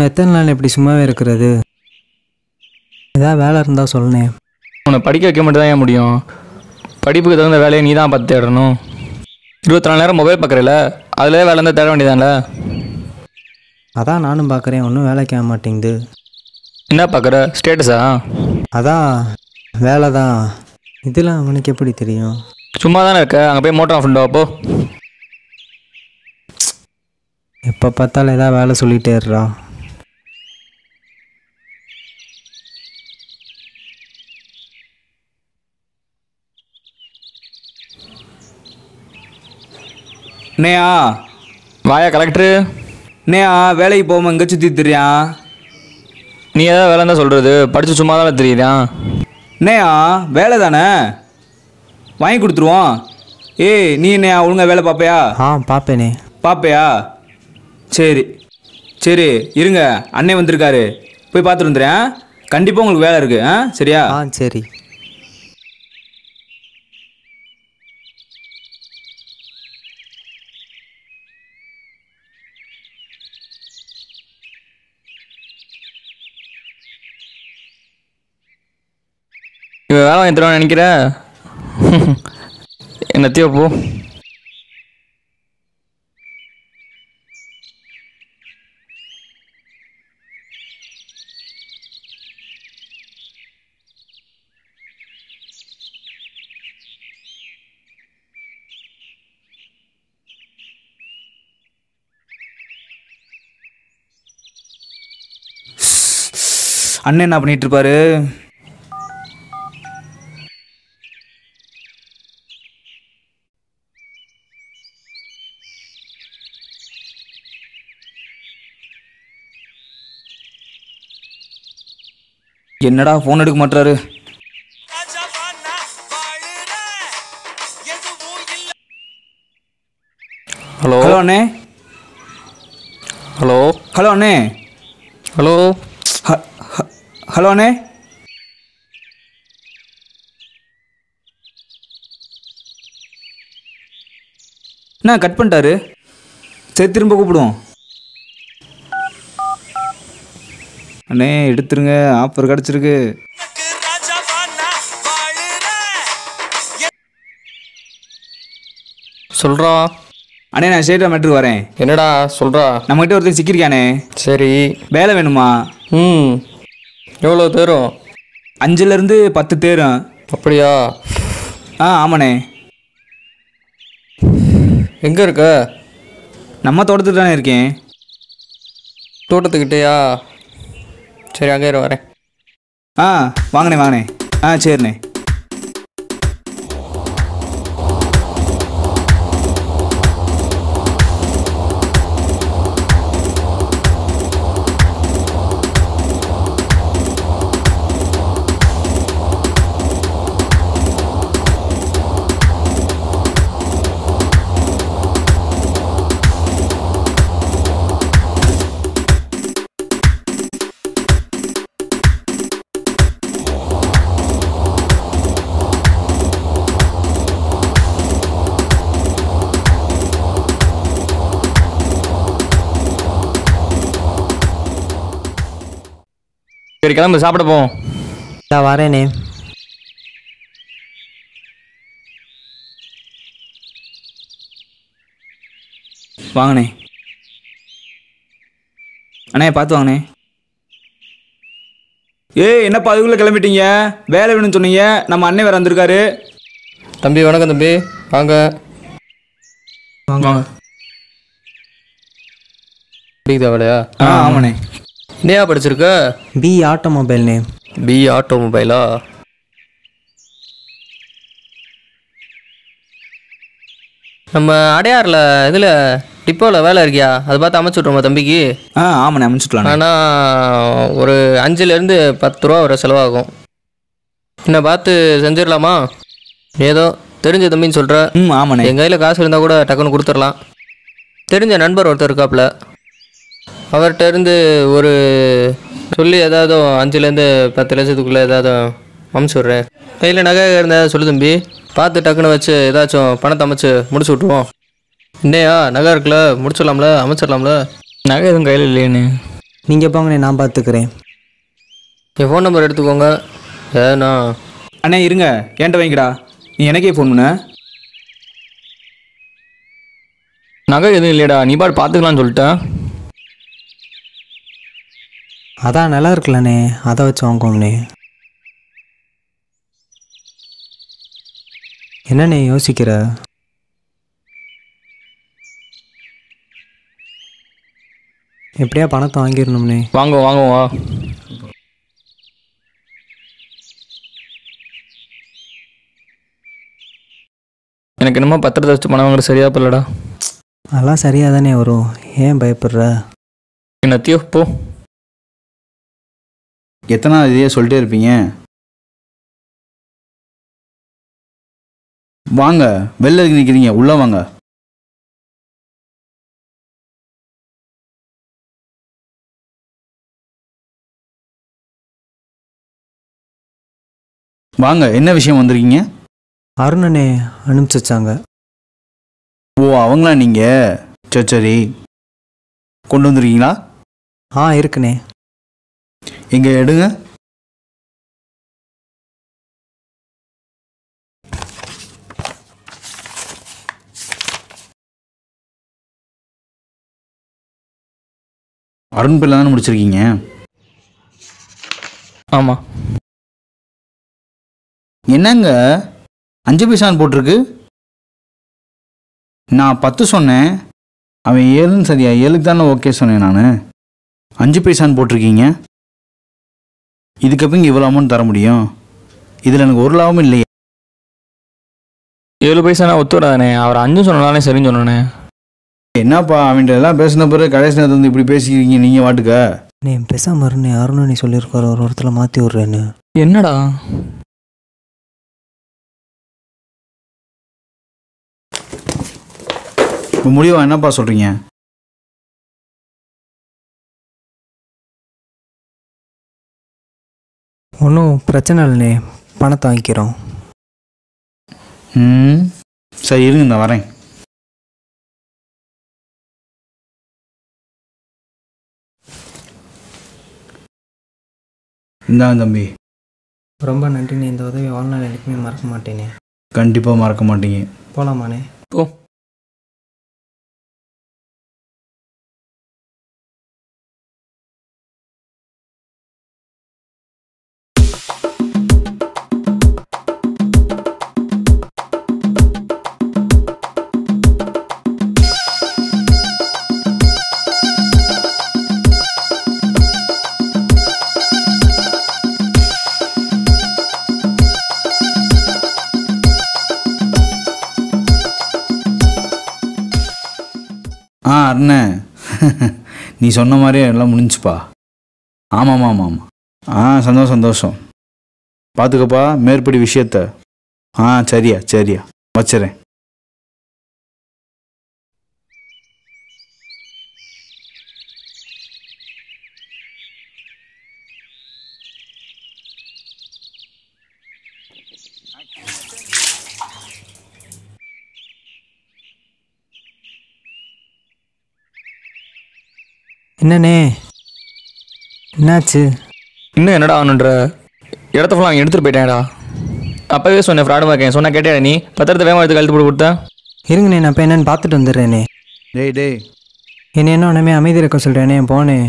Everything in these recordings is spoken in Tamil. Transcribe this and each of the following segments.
இன்னும் எத்தனை நாள் எப்படி சும்மாவே இருக்கிறது? ஏதாவது வேலை இருந்தால் சொல்லுனேன். உன்னை படிக்க வைக்க மட்டும் தான் ஏன் முடியும்? படிப்புக்கு தகுந்த வேலையை நீ தான் பார்த்து தேடணும். 24 நேரம் மொபைல் பார்க்குறல, அதிலே வேலை இருந்தால் தேட வேண்டியதானே? அதான் நானும் பார்க்குறேன், ஒன்றும் வேலைக்கு ஆக மாட்டேங்குது. என்ன பார்க்குற? ஸ்டேட்டஸா? அதான் வேலை தான். இதெல்லாம் அவனுக்கு எப்படி தெரியும்? சும்மா தானே இருக்க, அங்கே போய் மோட்டர் ஆஃப் பண்ணுவா. எப்போ பார்த்தாலும் ஏதாவது வேலை சொல்லிகிட்டே இருறா. நேயா வாயா கலெக்டரு. நேயா வேலைக்கு போகாமல் இங்கே சுற்றி தெரியான். நீ ஏதாவது வேலை தான் சொல்கிறது, படித்து சும்மா தானே தெரியுதான். நேயா வேலை தானே, வாங்கி கொடுத்துருவோம். ஏய் நீ என்னையா ஒழுங்கா வேலை பார்ப்பையா? பார்ப்பேனே. பார்ப்பையா? சரி சரி இருங்க, அண்ணே வந்திருக்காரு, போய் பார்த்துட்டு வந்துடுறேன். கண்டிப்பாக உங்களுக்கு வேலை இருக்குது. சரியா? சரி. இவன் வேலை வாங்கி தருவான்னு நினைக்கிற? என்னத்தையோ போ. அண்ணன் என்ன பண்ணிட்டு இருப்பாரு? என்னடா ஃபோன் எடுக்க மாட்டாரு? ஹலோ ஹலோ அண்ணே. ஹலோ ஹலோ அண்ணே. ஹலோ ஹலோ அண்ணே. என்ன கட் பண்ணிட்டாரு? சரி திரும்ப கூப்பிடுவோம். அண்ணே எடுத்துருங்க, ஆஃபர் கிடச்சிருக்கு. சொல்கிறா. அண்ணே நான் ஸ்டேட்டாக மேட்ருக்கு வரேன். என்னடா சொல்கிறா? நம்மகிட்ட ஒருத்தர் சிக்கியிருக்கானே. சரி வேலை வேணுமா? எவ்வளோ தேரும்? 5லேருந்து 10 தேரும். அப்படியா? ஆமாண்ணே. எங்கே இருக்க? நம்ம தோட்டத்துக்கு தானே இருக்கேன். தோட்டத்துக்கிட்டேயா? சரி அங்கே வரேன். வாங்கண்ணே வாங்கண்ணே. சரிண்ணே. சரி கிளம்பு, சாப்பிட போவோம். நான் வரேனே. வாங்கண்ணே. அண்ணே பார்த்து வாங்கண்ணே. என்னப்பா அதுக்குள்ளே கிளம்பிட்டீங்க? வேலை வேணும்னு சொன்னீங்க. நம்ம அண்ணே வேறு வந்திருக்காரு. தம்பி வணக்கம் தம்பி, வாங்க வாங்க. பிடிக்குதா வேலையா? ஆமாண்ணே. என்னையா படிச்சிருக்க? பி ஆட்டோமொபைல்னே. பி ஆட்டோமொபைலா? நம்ம அடையாரில் இதில் டிப்போவில் வேலை இருக்கியா? அதை பார்த்து அமைச்சு விட்ருமா தம்பிக்கு? ஆமாண்ணே அமைச்சுட்லாம். ஆனால் ஒரு 5லேருந்து 10 ரூபா வர செலவாகும். என்னை பார்த்து செஞ்சிடலாமா? ஏதோ தெரிஞ்ச தம்பின்னு சொல்கிற. ஆமாண்ணே. என் கையில் காசு இருந்தால் கூட டக்குன்னு கொடுத்துடலாம். தெரிஞ்ச நண்பர் ஒருத்தர் இருக்காப்புல, அவர்கிட்ட இருந்து ஒரு சொல்லி ஏதாவது 5லேருந்து 10 லட்சத்துக்குள்ளே ஏதாவது அமுச்சு விட்றேன். கையில் நகை இருந்தால் சொல்லு தம்பி, பார்த்து டக்குன்னு வச்சு ஏதாச்சும் பணத்தை அமைச்சு முடிச்சு விட்ருவோம். இன்னையா நகை இருக்குல்ல, முடிச்சிடலாம்ல, அமைச்சிடலாம்ல. நகை எதுவும் கையில் இல்லையேண்ணே. நீங்கள் போங்கண்ணே, நான் பார்த்துக்கிறேன். என் ஃபோன் நம்பர் எடுத்துக்கோங்க. ஏண்ணா அண்ணே இருங்க, ஏன்ட்ட வாங்கிடா. நீ எனக்கே ஃபோன் பண்ண. நகை எதுவும் இல்லையடா, நீ பாட்டு பார்த்துக்கலான்னு சொல்லிட்டேன். அதான் நல்லா இருக்குல்லண்ணே, அதை வச்சு வாங்குவோம்ண்ணே. என்னண்ணே யோசிக்கிற? எப்படியா பணத்தை வாங்கிடணும்ண்ணே. வாங்குவா. எனக்கு என்னமோ பத்திரத்தை வச்சு பணம் வாங்குறது சரியா போலடா. அதெல்லாம் சரியாக தானே வரும், ஏன் பயப்படுற? என்னத்தையோ போ. எத்தனை இதையே சொல்லிட்டே இருப்பீங்க? வாங்க, வெளில எதுக்கு நிற்கிறீங்க? உள்ளே வாங்க. வாங்க, என்ன விஷயம் வந்திருக்கீங்க? அருணனே அனுப்பிச்சி வச்சாங்க. ஓ, அவங்களா நீங்கள்? சரி சரி, கொண்டு வந்துருக்கீங்களா? இருக்குண்ணே. எங்கே எடுங்க. அருண் பிள்ளை தானே முடிச்சிருக்கீங்க? ஆமாம். என்னங்க 5 பைசான்னு போட்டிருக்கு? நான் 10 சொன்னேன், அவன் 7ன்னு. சரியா 7க்கு தானே ஓகே சொன்னேன் நான். 5 பைசான்னு போட்டிருக்கீங்க. இதுக்கப்புறம் இங்கே இவ்வளோ அமௌண்ட் தர முடியும்? இதில் எனக்கு ஒரு லாபமும் இல்லையே. 7 பைசானா ஒத்து வராதானே? அவர் 5 சொன்னாலே சரின்னு சொன்னானே. என்னப்பா அவன்கிட்ட எல்லாம் பேசின பிறகு கடைசி நேரத்தில் வந்து இப்படி பேசிக்கிறீங்க நீங்கள் வாட்டுக்க? நீ பேசாம இருண்ணே, அருணனே சொல்லியிருக்காரு ஒரு இடத்துல மாற்றி விட்றேன்னு. என்னடா இப்போ முடிவா என்னப்பா சொல்கிறீங்க? ஒன்றும் பிரச்சனை இல்லைண்ணே, பணத்தை வாங்கிக்கிறோம். சரி இருங்க, நான் வரேன். இந்தாங்க தம்பி. ரொம்ப நன்றிண்ணே, இந்த உதவி வாழ்நாள் எனக்குமே மறக்க மாட்டேனே. கண்டிப்பாக மறக்க மாட்டீங்க. போகலாமாண்ணே? போ. அண்ணே, நீ சொன்ன மாதிரியே எல்லாம் முடிஞ்சுப்பா. ஆமாம். சந்தோஷம் சந்தோஷம். பார்த்துக்கப்பா மேற்படி விஷயத்த. சரியா வச்சுறேன். என்னண்ணே என்னாச்சு? இன்னும் என்னடா ஆகணுன்ற இடத்த ஃபுல்லாக அவங்க எடுத்துகிட்டு போயிட்டேன்டா. அப்போவே சொன்னேன் ஃப்ராடு இருக்கேன். சொன்னால் கேட்டே நீ பத்திரத்தை வேகமாக எடுத்து கழுத்து போட்டு கொடுத்தேன். இருங்கண்ணே, நான் இப்போ என்னன்னு பார்த்துட்டு வந்துடுறேனே. டேய் என்ன உடனே அமைதி இருக்க சொல்கிறேனே, போனேன்.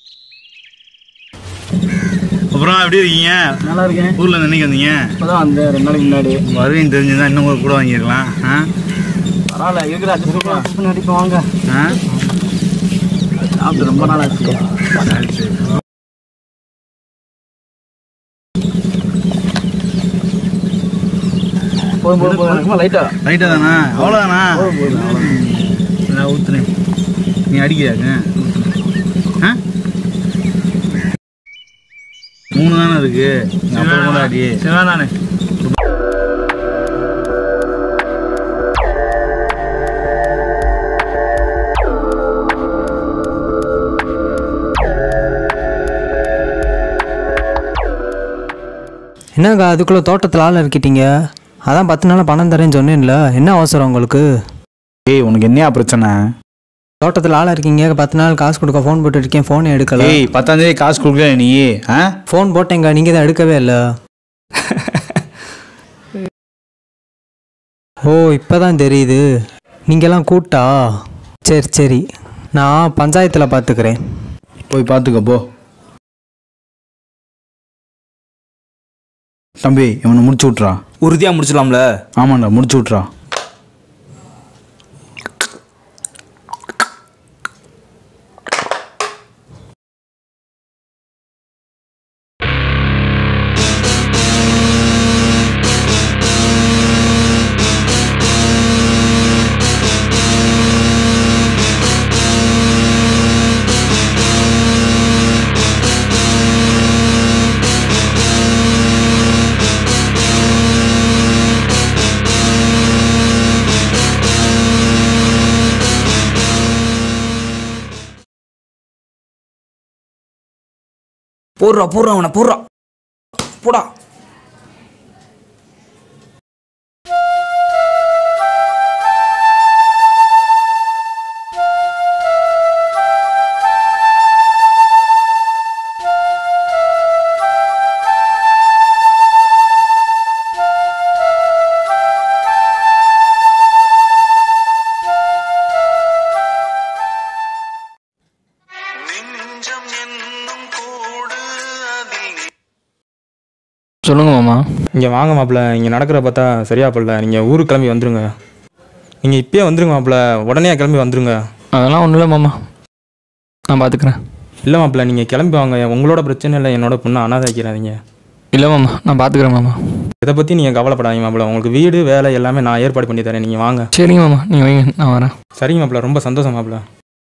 அப்புறம் எப்படி இருக்கீங்க? நல்லா இருக்கேன். ஊரில் என்னைக்கு வந்தீங்க? இப்போதான் அந்த 2 நாளைக்கு முன்னாடி. வருவீன்னு தெரிஞ்சுதான் இன்னும் கூட வாங்கியிருக்கலாம். பரவாயில்ல, இருக்கிற அடிப்பா வாங்க. சாப்பிட்டு ரொம்ப நாள் ஆச்சு. லைட்டாக தானா? அவ்வளோதானா? நான் ஊற்றுறேன், நீ அடிக்கிறாங்க. 3 தானே இருக்கு, அப்புறம் கூட அடி. சிவானே என்னக்கா அதுக்குள்ளே தோட்டத்தில் ஆள் இருக்கிட்டீங்க? அதான் 10 நாள் பணம் தரேன்னு சொன்னேன்ல, என்ன அவசரம் உங்களுக்கு? உனக்கு என்னையா பிரச்சனை? தோட்டத்தில் ஆளாக இருக்கீங்க, 10 நாள் காசு கொடுக்க ஃபோன் போட்டுருக்கேன், ஃபோனை எடுக்கல. ஏய் 10ஆம் தேதி காசு கொடுக்கல நீ? ஆ ஃபோன் போட்டேங்க, நீங்கள் தான் எடுக்கவே இல்லை. ஓ இப்போ தான் தெரியுது, நீங்கள்லாம் கூட்டா. சரி சரி, நான் பஞ்சாயத்தில் பார்த்துக்கிறேன். போய் பார்த்துக்க போ. தம்பி இவனை முடிச்சு விட்றா. உறுதியாக முடிச்சிடலாம்ல? ஆமாண்டா முடிச்சு விட்றா. போடுறா அவனை போடுறா, போடா. சொல்லுங்க மாமா. இங்கே வாங்க மாப்பிள்ள, இங்கே நடக்கிற பார்த்தா சரியா படல. நீங்கள் ஊருக்கு கிளம்பி வந்துருங்க. நீங்கள் இப்பயே வந்துருங்க மாப்பிள்ள, உடனே கிளம்பி வந்துருங்க. அதெல்லாம் ஒன்றும் இல்லை மாமா, நான் பார்த்துக்கிறேன். இல்லை மாப்பிள்ள, நீங்கள் கிளம்பி வாங்க. உங்களோட பிரச்சனை இல்லை, என்னோட பொண்ணை அனாதை வைக்கிறாதீங்க. இல்லை மாமா, நான் பார்த்துக்கிறேன் மாமா. இதை பற்றி நீங்கள் கவலைப்படாதீங்க மாப்பிள்ள. உங்களுக்கு வீடு வேலை எல்லாமே நான் ஏற்பாடு பண்ணி தரேன், நீங்கள் வாங்க. சரிங்க மாமா, நீங்கள் வைங்க, நான் வரேன். சரிங்க மாப்பிள்ள, ரொம்ப சந்தோஷம் மாப்பிள்ள.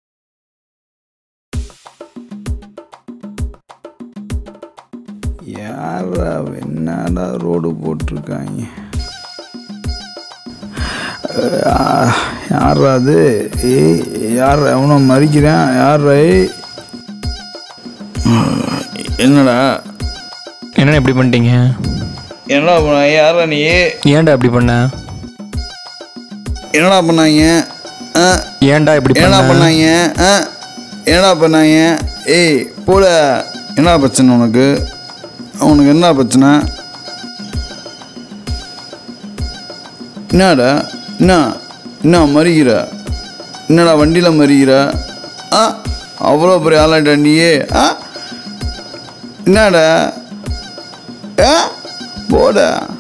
யாரா என்னடா ரோடு போட்டிருக்காங்க? யாரா அது? யார் அவனை மறிக்கிறேன்? யாரா? என்னடா என்னடா இப்படி பண்ணிட்டீங்க? என்னடா பண்ண? யாரா நீ? ஏன்டா இப்படி பண்ண? என்னடா பண்ணாங்க? ஏன்டா இப்படி என்னடா பண்ணாங்க? என்னடா பண்ணாங்க? ஏய் போல, என்ன பிரச்சனை உனக்கு? உனக்கு என்ன பிரச்சனை? என்னடா என்ன மறிக்கிற? என்னடா வண்டியில் மறிக்கிற? அவ்வளோ பெரிய ஆளாட்டா நீயே? என்னடா போட,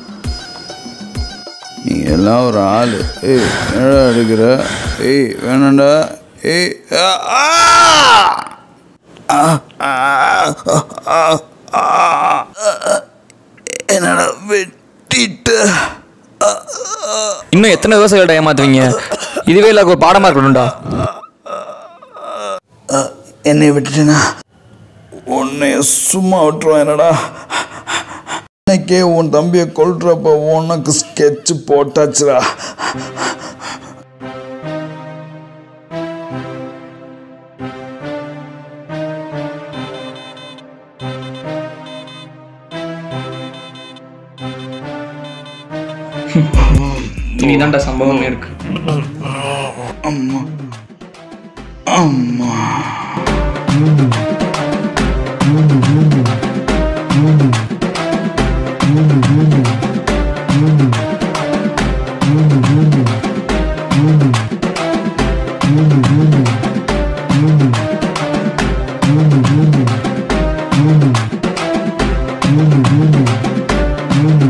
நீங்கள் எல்லாம் ஒரு ஆள். ஏய் என்னடா எடுக்கிற? ஏய் வேணாண்டா. ஏய் என்னடா வெட்டிட்ட? இன்னும் எத்தனை விவசாயிகள்ட்ட ஏமாத்துவீங்க? இதுவே இல்லை ஒரு பாடமாக இருக்கணும்டா. என்னை விட்டுட்டேனா உன்னைய சும்மா விட்டுருவேன். என்னடா இன்னைக்கே உன் தம்பியை கொல்றப்ப உனக்கு ஸ்கெட்சு போட்டாச்சுடா. இனிதான்டா சம்பவமே இருக்கு. அம்மா